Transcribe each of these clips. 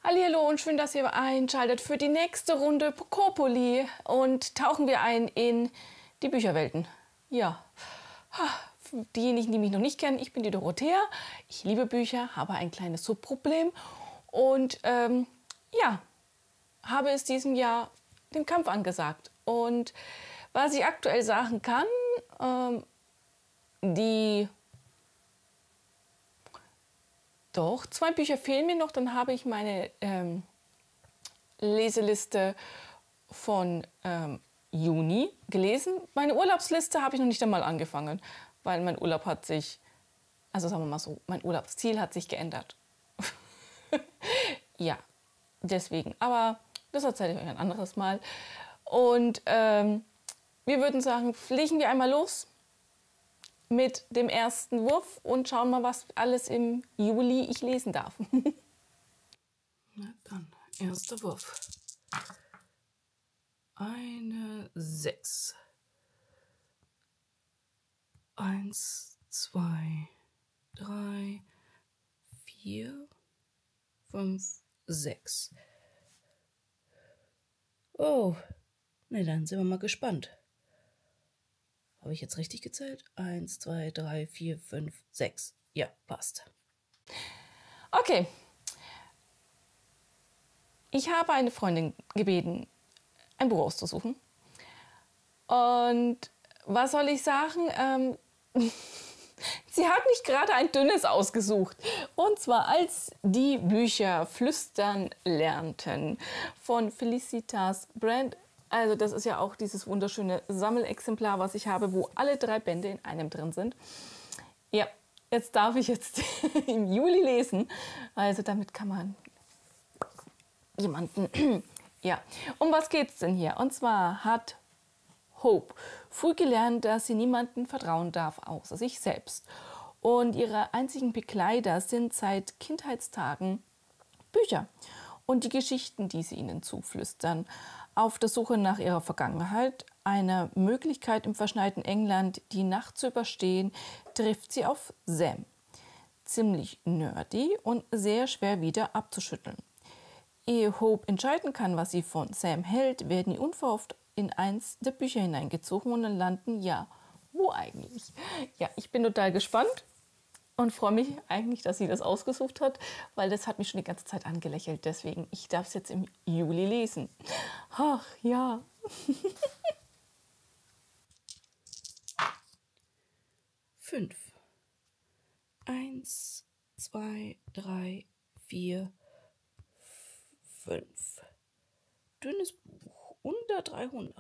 Hallihallo und schön, dass ihr einschaltet für die nächste Runde Pocopoly und tauchen wir ein in die Bücherwelten. Ja, für diejenigen, die mich noch nicht kennen, ich bin die Dorothea. Ich liebe Bücher, habe ein kleines Subproblem und ja, habe es diesem Jahr den Kampf angesagt. Und was ich aktuell sagen kann, Doch, 2 Bücher fehlen mir noch, dann habe ich meine Leseliste von Juni gelesen. Meine Urlaubsliste habe ich noch nicht einmal angefangen, weil mein Urlaub hat sich, also sagen wir mal so, mein Urlaubsziel hat sich geändert. Ja, deswegen. Aber das erzähle ich euch ein anderes Mal. Und wir würden sagen, fliegen wir einmal los mit dem ersten Wurf und schauen mal, was alles im Juli ich lesen darf. Na dann, erster Wurf. Eine 6. 1, 2, 3, 4, 5, 6. Oh, na dann sind wir mal gespannt. Habe ich jetzt richtig gezählt? 1, 2, 3, 4, 5, 6. Ja, passt. Okay. Ich habe eine Freundin gebeten, ein Buch auszusuchen. Und was soll ich sagen? Sie hat nicht gerade ein dünnes ausgesucht. Und zwar als die Bücher Flüstern lernten von Felicitas Brand. Also das ist ja auch dieses wunderschöne Sammelexemplar, was ich habe, wo alle 3 Bände in einem drin sind. Ja, jetzt darf ich jetzt im Juli lesen. Also damit kann man jemanden... Ja, um was geht es denn hier? Und zwar hat Hope früh gelernt, dass sie niemandem vertrauen darf, außer sich selbst. Und ihre einzigen Begleiter sind seit Kindheitstagen Bücher und die Geschichten, die sie ihnen zuflüstern. Auf der Suche nach ihrer Vergangenheit, einer Möglichkeit im verschneiten England die Nacht zu überstehen, trifft sie auf Sam. Ziemlich nerdy und sehr schwer wieder abzuschütteln. Ehe Hope entscheiden kann, was sie von Sam hält, werden die unverhofft in eins der Bücher hineingezogen und dann landen, ja, wo eigentlich? Ja, ich bin total gespannt und freue mich eigentlich, dass sie das ausgesucht hat, weil das hat mich schon die ganze Zeit angelächelt. Deswegen, ich darf es jetzt im Juli lesen. Ach, ja. 5. 1, 2, 3, 4, 5. Dünnes Buch, unter 300.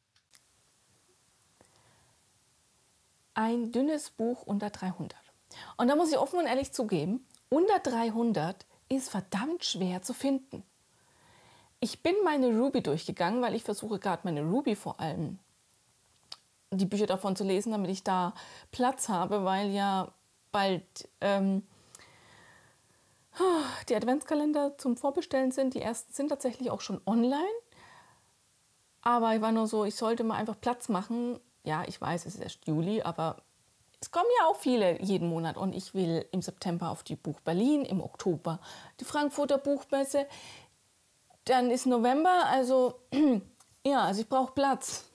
Ein dünnes Buch unter 300. Und da muss ich offen und ehrlich zugeben, unter 300 ist verdammt schwer zu finden. Ich bin meine Ruby durchgegangen, weil ich versuche gerade meine Ruby vor allem die Bücher davon zu lesen, damit ich da Platz habe, weil ja bald die Adventskalender zum Vorbestellen sind. Die ersten sind tatsächlich auch schon online. Aber ich war nur so, ich sollte mal einfach Platz machen. Ja, ich weiß, es ist erst Juli, aber es kommen ja auch viele jeden Monat. Und ich will im September auf die Buch Berlin, im Oktober die Frankfurter Buchmesse. Dann ist November, also ja, also ich brauche Platz.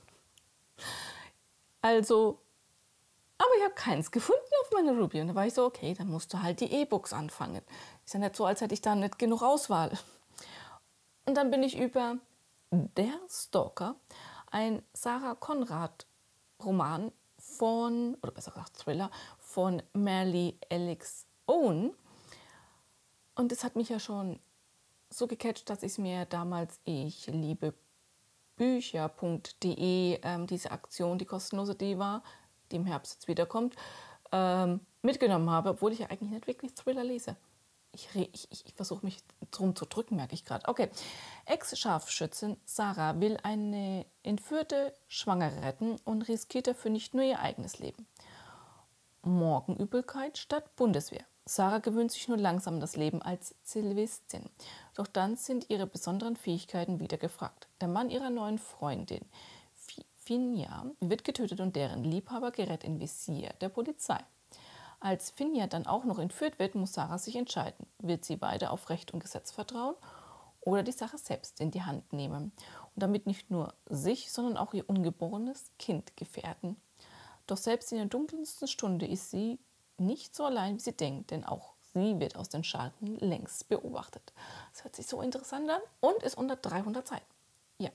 Also, aber ich habe keins gefunden auf meiner Ruby. Und da war ich so, okay, dann musst du halt die E-Books anfangen. Ist ja nicht so, als hätte ich da nicht genug Auswahl. Und dann bin ich über Der Stalker, ein Sarah Conrad-Roman von, oder besser gesagt Thriller, von Merle Alex Owen. Und das hat mich ja schon so gecatcht, dass ich es mir damals, ich liebe Bücher.de, diese Aktion, die kostenlose, die war, die im Herbst jetzt wiederkommt, mitgenommen habe, obwohl ich ja eigentlich nicht wirklich Thriller lese. Ich versuche mich drum zu drücken, merke ich gerade. Okay, Ex-Scharfschützin Sarah will eine entführte Schwangere retten und riskiert dafür nicht nur ihr eigenes Leben. Morgenübelkeit statt Bundeswehr. Sarah gewöhnt sich nur langsam an das Leben als Zivilistin. Doch dann sind ihre besonderen Fähigkeiten wieder gefragt. Der Mann ihrer neuen Freundin, Finja, wird getötet und deren Liebhaber gerät in Visier der Polizei. Als Finja dann auch noch entführt wird, muss Sarah sich entscheiden. Wird sie weiter auf Recht und Gesetz vertrauen oder die Sache selbst in die Hand nehmen und damit nicht nur sich, sondern auch ihr ungeborenes Kind gefährden. Doch selbst in der dunkelsten Stunde ist sie nicht so allein, wie sie denkt, denn auch sie wird aus den Schatten längst beobachtet. Das hört sich so interessant an und ist unter 300 Seiten. Ja.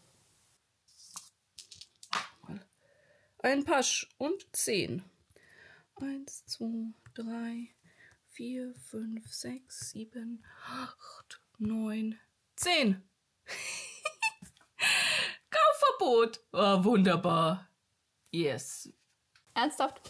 Ein Pasch und 10. 1, 2, 3, 4, 5, 6, 7, 8, 9, 10. Kaufverbot. Oh, wunderbar. Yes. Ernsthaft?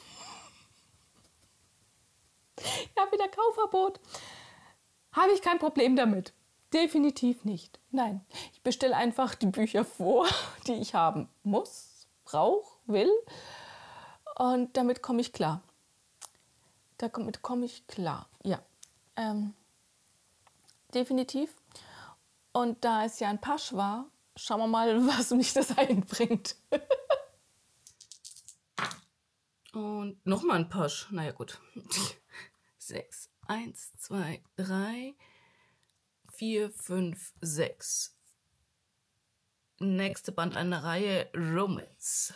Ich habe wieder Kaufverbot. Habe ich kein Problem damit. Definitiv nicht. Nein, ich bestelle einfach die Bücher vor, die ich haben muss, brauche, will. Und damit komme ich klar. Damit komme ich klar, ja. Definitiv. Und da es ja ein Pasch war, schauen wir mal, was mich das einbringt. Und nochmal ein Pasch. Naja, gut. 6. 1, 2, 3, 4, 5, 6. Nächste Band einer Reihe, Romance.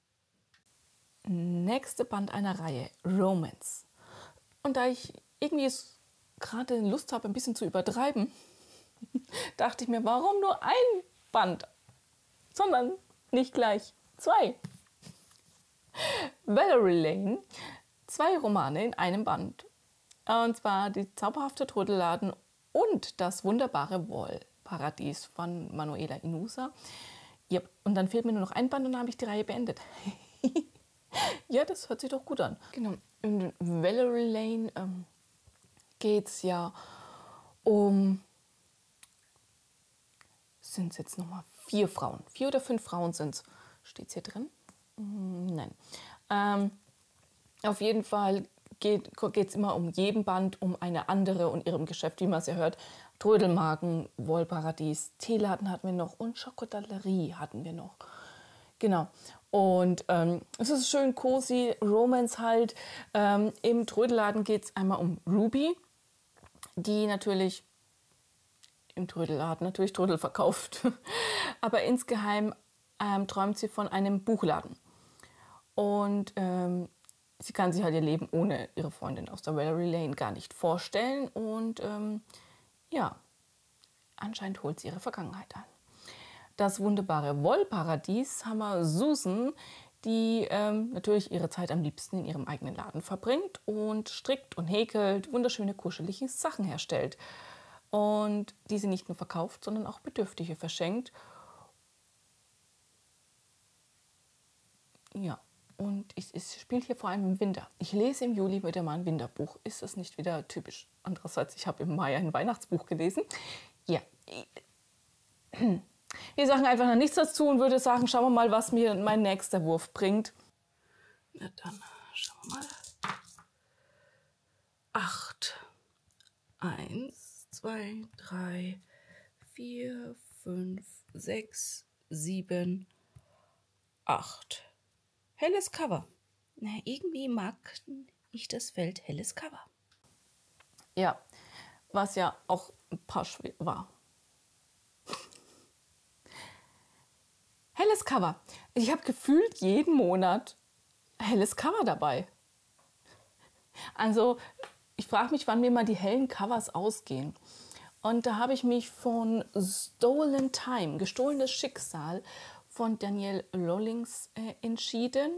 Nächste Band einer Reihe, Romance. Und da ich irgendwie gerade Lust habe, ein bisschen zu übertreiben, dachte ich mir, warum nur ein Band, sondern nicht gleich 2. Valerie Lane, 2 Romane in einem Band. Und zwar Die zauberhafte Trödelladen und Das wunderbare Wollparadies von Manuela Inusa. Ja, und dann fehlt mir nur noch ein Band und dann habe ich die Reihe beendet. Ja, das hört sich doch gut an. Genau. In Valerie Lane geht es ja um, sind es jetzt nochmal 4 Frauen. 4 oder 5 Frauen sind es. Steht es hier drin? Nein. Auf jeden Fall geht es immer um jeden Band, um eine andere und ihrem Geschäft, wie man es ja hört. Trödelmarken, Wollparadies, Teeladen hatten wir noch und Schokoladerie hatten wir noch. Genau. Und es ist schön cozy, Romance halt. Im Trödelladen geht es einmal um Ruby, die natürlich im Trödelladen natürlich Trödel verkauft. Aber insgeheim träumt sie von einem Buchladen. Und sie kann sich halt ihr Leben ohne ihre Freundin aus der Valerie Lane gar nicht vorstellen. Und ja, anscheinend holt sie ihre Vergangenheit an. Das wunderbare Wollparadies haben wir Susan, die natürlich ihre Zeit am liebsten in ihrem eigenen Laden verbringt und strickt und häkelt, wunderschöne, kuschelige Sachen herstellt. Und die sie nicht nur verkauft, sondern auch Bedürftige verschenkt. Ja, und es spielt hier vor allem im Winter. Ich lese im Juli wieder mal ein Winterbuch. Ist das nicht wieder typisch? Andererseits, ich habe im Mai ein Weihnachtsbuch gelesen. Ja, wir sagen einfach noch nichts dazu und würde sagen, schauen wir mal, was mir mein nächster Wurf bringt. Na dann, schauen wir mal. 8. 1, 2, 3, 4, 5, 6, 7, 8. Helles Cover. Na, irgendwie mag ich das Feld helles Cover. Ja, was ja auch ein Pasch war. Helles Cover. Ich habe gefühlt jeden Monat helles Cover dabei. Also ich frage mich, wann mir mal die hellen Covers ausgehen. Und da habe ich mich von Stolen Time, gestohlenes Schicksal von Danielle Lollings entschieden.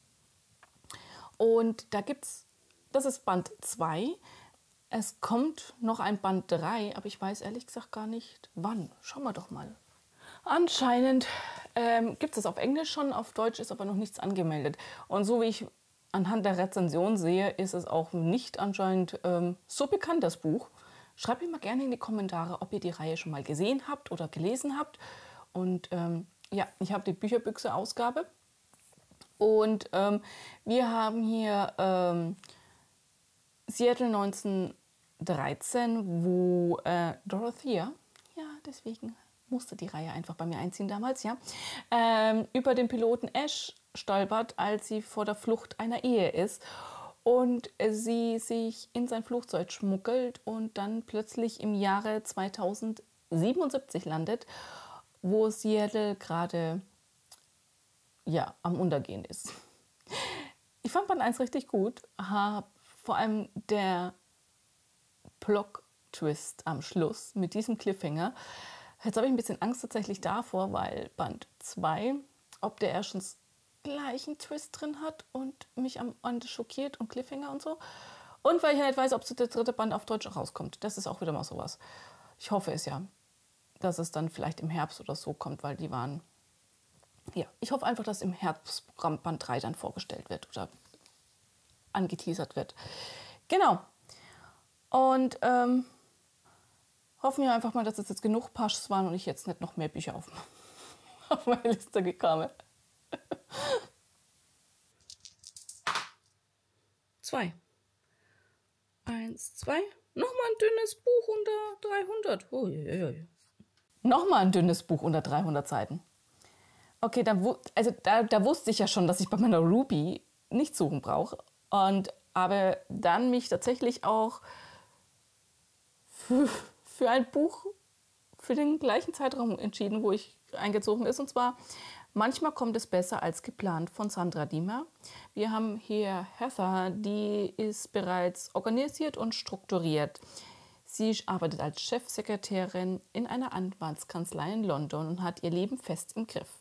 Und da gibt's, das ist Band 2. Es kommt noch ein Band 3, aber ich weiß ehrlich gesagt gar nicht wann. Schauen wir doch mal. Anscheinend gibt es auf Englisch schon, auf Deutsch ist aber noch nichts angemeldet. Und so wie ich anhand der Rezension sehe, ist es auch nicht anscheinend so bekannt, das Buch. Schreibt mir mal gerne in die Kommentare, ob ihr die Reihe schon mal gesehen habt oder gelesen habt. Und ja, ich habe die Bücherbüchse-Ausgabe. Und wir haben hier Seattle 1913, wo Dorothea, ja, deswegen musste die Reihe einfach bei mir einziehen damals, ja, über den Piloten Ash stolpert, als sie vor der Flucht einer Ehe ist und sie sich in sein Flugzeug schmuggelt und dann plötzlich im Jahre 2000 77 landet, wo Seattle gerade ja, am Untergehen ist. Ich fand Band 1 richtig gut, vor allem der Plot-Twist am Schluss mit diesem Cliffhanger. Jetzt habe ich ein bisschen Angst tatsächlich davor, weil Band 2, ob der erstens gleichen Twist drin hat und mich am Ende schockiert und Cliffhanger und so. Und weil ich nicht weiß, ob der dritte Band auf Deutsch rauskommt. Das ist auch wieder mal sowas. Ich hoffe es ja, dass es dann vielleicht im Herbst oder so kommt, weil die waren... Ja, ich hoffe einfach, dass im Herbst Band 3 dann vorgestellt wird oder angeteasert wird. Genau. Und hoffen wir einfach mal, dass es jetzt genug Paschs waren und ich jetzt nicht noch mehr Bücher auf meine Liste gekommen. 2. 1, 2. Nochmal ein dünnes Buch unter 300. Oh, je. Nochmal ein dünnes Buch unter 300 Seiten. Okay, da wusste ich ja schon, dass ich bei meiner Ruby nicht suchen brauche. Und habe dann mich tatsächlich auch für ein Buch für den gleichen Zeitraum entschieden, wo ich eingezogen ist. Und zwar Manchmal kommt es besser als geplant von Sandra Diemer. Wir haben hier Heather, die ist bereits organisiert und strukturiert. Sie arbeitet als Chefsekretärin in einer Anwaltskanzlei in London und hat ihr Leben fest im Griff.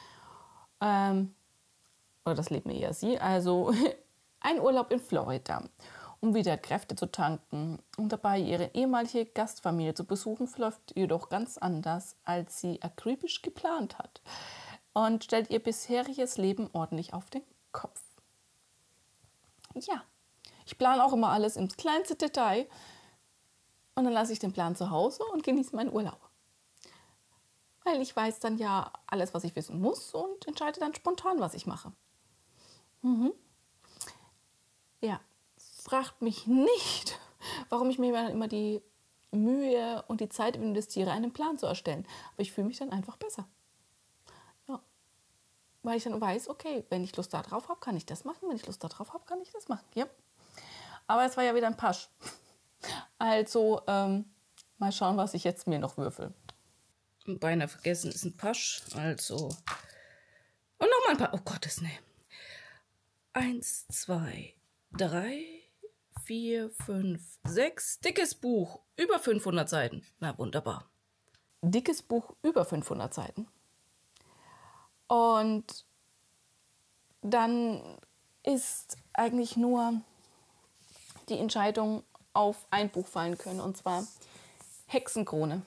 Oder das Leben eher sie, also ein Urlaub in Florida, um wieder Kräfte zu tanken und dabei ihre ehemalige Gastfamilie zu besuchen, verläuft jedoch ganz anders, als sie akribisch geplant hat und stellt ihr bisheriges Leben ordentlich auf den Kopf. Ja, ich plane auch immer alles ins kleinste Detail und dann lasse ich den Plan zu Hause und genieße meinen Urlaub. Weil ich weiß dann ja alles, was ich wissen muss und entscheide dann spontan, was ich mache. Ja, fragt mich nicht, warum ich mir immer die Mühe und die Zeit investiere, einen Plan zu erstellen. Aber ich fühle mich dann einfach besser. Ja. Weil ich dann weiß, okay, wenn ich Lust darauf habe, kann ich das machen. Wenn ich Lust darauf habe, kann ich das machen. Ja. Aber es war ja wieder ein Pasch. Also, mal schauen, was ich jetzt mir noch würfel. Beinahe vergessen, ist ein Pasch. Also. Und nochmal ein Pasch. Oh Gottes, ne. 1, 2, 3, 4, 5, 6. Dickes Buch. Über 500 Seiten. Na, wunderbar. Dickes Buch über 500 Seiten. Und dann ist eigentlich nur die Entscheidung auf ein Buch fallen können. Und zwar Hexenkrone.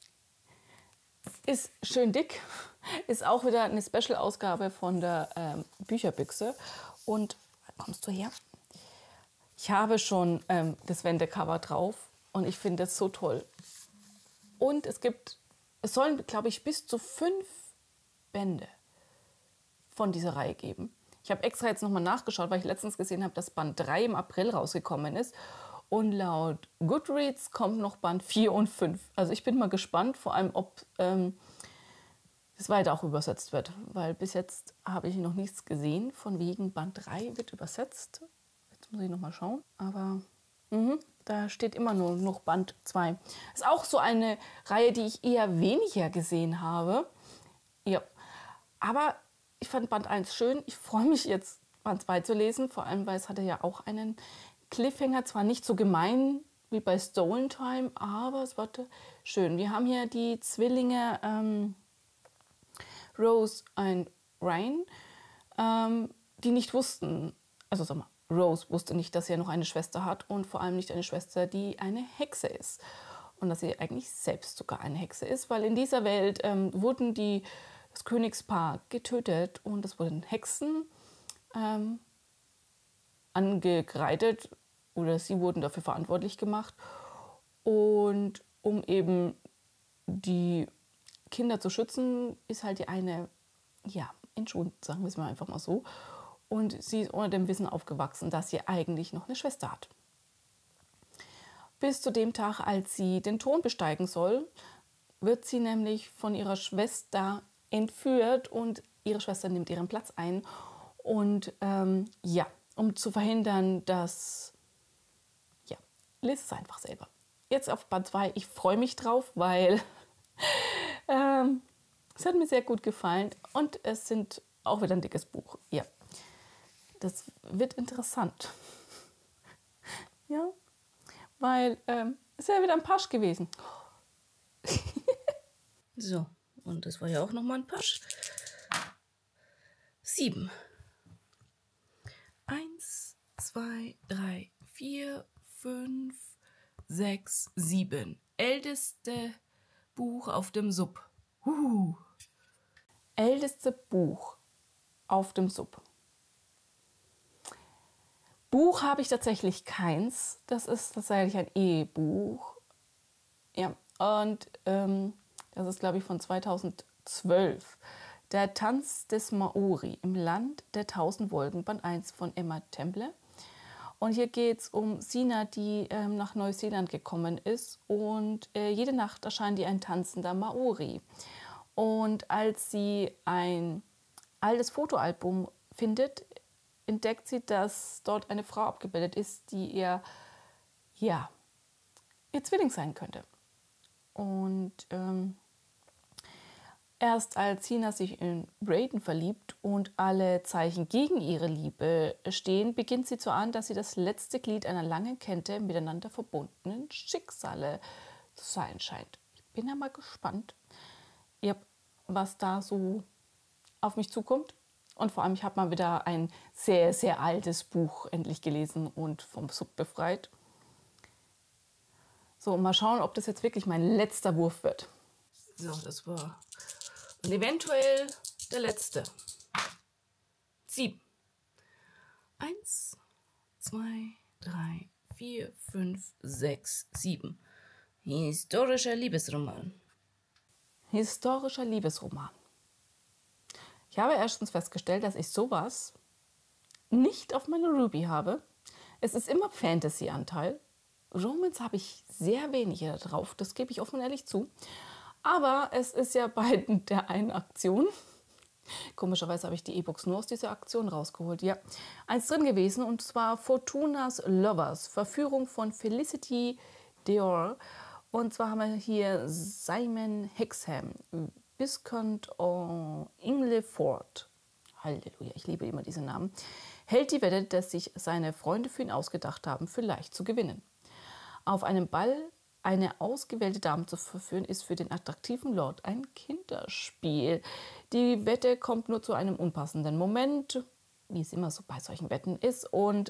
Ist schön dick. Ist auch wieder eine Special-Ausgabe von der Bücherbüchse. Und kommst du her? Ich habe schon das Wendecover drauf und ich finde es so toll. Und es sollen, glaube ich, bis zu 5 Bände von dieser Reihe geben. Ich habe extra jetzt nochmal nachgeschaut, weil ich letztens gesehen habe, dass Band 3 im April rausgekommen ist. Und laut Goodreads kommt noch Band 4 und 5. Also ich bin mal gespannt, vor allem ob es weiter auch übersetzt wird. Weil bis jetzt habe ich noch nichts gesehen, von wegen Band 3 wird übersetzt. Jetzt muss ich nochmal schauen. Aber da steht immer nur noch Band 2. Ist auch so eine Reihe, die ich eher weniger gesehen habe. Ja. Aber ich fand Band 1 schön. Ich freue mich jetzt, Band 2 zu lesen. Vor allem, weil es hatte ja auch einen Cliffhanger. Zwar nicht so gemein wie bei Stolen Time, aber es war schön. Wir haben hier die Zwillinge Rose und Ryan, die nicht wussten, also sag mal, Rose wusste nicht, dass sie noch eine Schwester hat und vor allem nicht eine Schwester, die eine Hexe ist. Und dass sie eigentlich selbst sogar eine Hexe ist, weil in dieser Welt wurden das Königspaar getötet und es wurden Hexen angekreidet oder sie wurden dafür verantwortlich gemacht. Und um eben die Kinder zu schützen, ist halt die eine, ja, entschuldigt, sagen wir es mal einfach mal so. Und sie ist unter dem Wissen aufgewachsen, dass sie eigentlich noch eine Schwester hat. Bis zu dem Tag, als sie den Thron besteigen soll, wird sie nämlich von ihrer Schwester entführt und ihre Schwester nimmt ihren Platz ein. Und ja, um zu verhindern, dass, ja, lies es einfach selber. Jetzt auf Band 2, ich freue mich drauf, weil Es hat mir sehr gut gefallen und es sind auch wieder ein dickes Buch. Ja, das wird interessant. Ja, weil es ist ja wieder ein Pasch gewesen. So, und das war ja auch nochmal ein Pasch. 7. 1, 2, 3, 4, 5, 6, 7. Älteste Buch auf dem Sub. Älteste Buch auf dem Sub. Buch habe ich tatsächlich keins. Das ist tatsächlich ein E-Buch. Ja, und das ist, glaube ich, von 2012. Der Tanz des Maori im Land der 1000 Wolken, Band 1 von Emma Temple. Und hier geht es um Sina, die nach Neuseeland gekommen ist. Und jede Nacht erscheint ihr ein tanzender Maori. Und als sie ein altes Fotoalbum findet, entdeckt sie, dass dort eine Frau abgebildet ist, die ihr Zwilling sein könnte. Und erst als Sina sich in Brayden verliebt und alle Zeichen gegen ihre Liebe stehen, beginnt sie zu ahnen, dass sie das letzte Glied einer langen Kette miteinander verbundenen Schicksale zu sein scheint. Ich bin ja mal gespannt, was da so auf mich zukommt. Und vor allem, ich habe mal wieder ein sehr, sehr altes Buch endlich gelesen und vom Sub befreit. So, mal schauen, ob das jetzt wirklich mein letzter Wurf wird. So, das war und eventuell der letzte. 7. 1, 2, 3, 4, 5, 6, 7. Historischer Liebesroman. Historischer Liebesroman. Ich habe erstens festgestellt, dass ich sowas nicht auf meiner Ruby habe. Es ist immer Fantasy-Anteil. Romance habe ich sehr wenig da drauf, das gebe ich offen und ehrlich zu. Aber es ist ja bei der einen Aktion, komischerweise habe ich die E-Books nur aus dieser Aktion rausgeholt, ja, eins drin gewesen, und zwar Fortuna's Lovers, Verführung von Felicity Dior. Und zwar haben wir hier Simon Hexham, Viscount Ingleford, Halleluja, ich liebe immer diese Namen, hält die Wette, dass sich seine Freunde für ihn ausgedacht haben, für leicht zu gewinnen. Auf einem Ball eine ausgewählte Dame zu verführen, ist für den attraktiven Lord ein Kinderspiel. Die Wette kommt nur zu einem unpassenden Moment, wie es immer so bei solchen Wetten ist. Und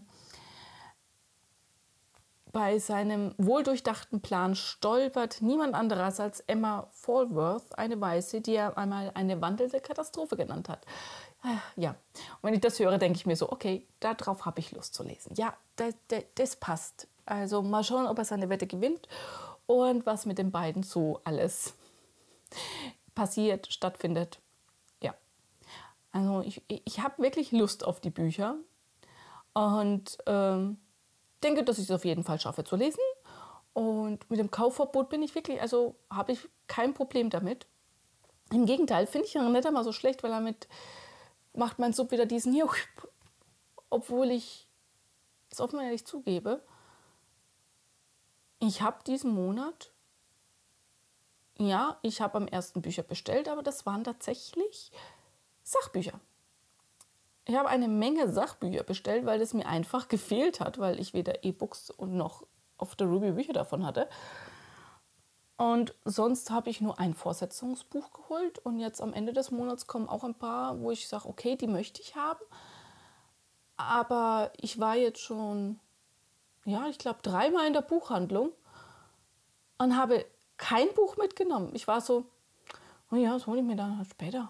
bei seinem wohldurchdachten Plan stolpert niemand anderes als Emma Falworth, eine Weiße, die er einmal eine wandelnde Katastrophe genannt hat. Ja, und wenn ich das höre, denke ich mir so, okay, darauf habe ich Lust zu lesen. Ja, das passt. Also mal schauen, ob er seine Wette gewinnt und was mit den beiden so alles passiert, stattfindet. Ja, also ich habe wirklich Lust auf die Bücher und denke, dass ich es auf jeden Fall schaffe zu lesen. Und mit dem Kaufverbot bin ich wirklich, also habe ich kein Problem damit. Im Gegenteil, finde ich ihn nicht einmal so schlecht, weil damit macht mein Sub wieder diesen hier, obwohl ich es offen und ehrlich zugebe, ich habe diesen Monat, ja, ich habe am ersten Bücher bestellt, aber das waren tatsächlich Sachbücher. Ich habe eine Menge Sachbücher bestellt, weil es mir einfach gefehlt hat, weil ich weder E-Books und noch auf der Ruby Bücher davon hatte. Und sonst habe ich nur ein Fortsetzungsbuch geholt und jetzt am Ende des Monats kommen auch ein paar, wo ich sage, okay, die möchte ich haben. Aber ich war jetzt schon, ja, ich glaube 3-mal in der Buchhandlung und habe kein Buch mitgenommen. Ich war so, oh ja, das hole ich mir dann halt später.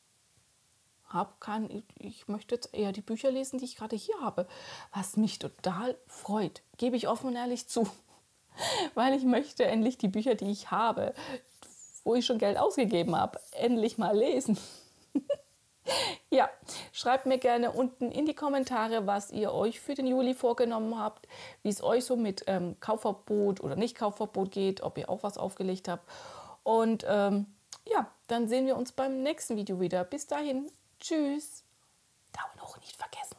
Ich möchte jetzt eher die Bücher lesen, die ich gerade hier habe, was mich total freut, gebe ich offen und ehrlich zu, weil ich möchte endlich die Bücher, die ich habe, wo ich schon Geld ausgegeben habe, endlich mal lesen. Ja, schreibt mir gerne unten in die Kommentare, was ihr euch für den Juli vorgenommen habt, wie es euch so mit Kaufverbot oder nicht Kaufverbot geht, ob ihr auch was aufgelegt habt. Und ja, dann sehen wir uns beim nächsten Video wieder. Bis dahin, tschüss. Daumen hoch nicht vergessen.